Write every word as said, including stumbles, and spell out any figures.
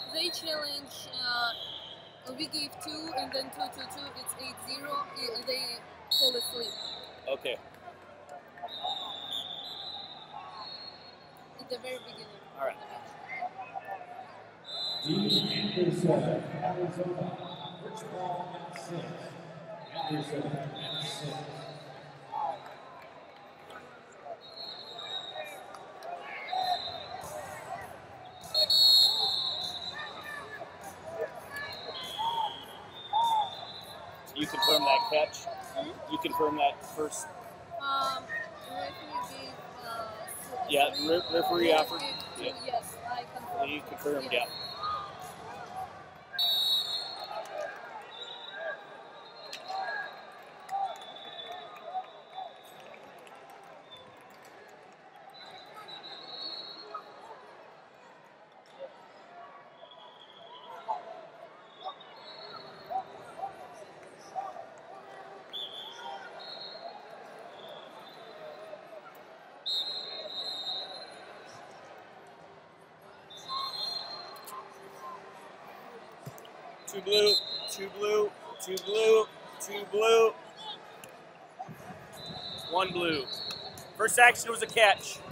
they challenge. Uh, we gave two and then two two two. It's eight zero. They fall asleep. Okay. At the very beginning. All right. Dean Anderson, Arizona. First ball at six. Anderson at six. You confirm that catch? Hmm? You confirm that first? Um, referee gave. Uh, Yeah, re referee offered. Two, Yeah. yes, I confirmed. You confirmed, Yes. yeah. Two blue, two blue, two blue, two blue, one blue. First action was a catch.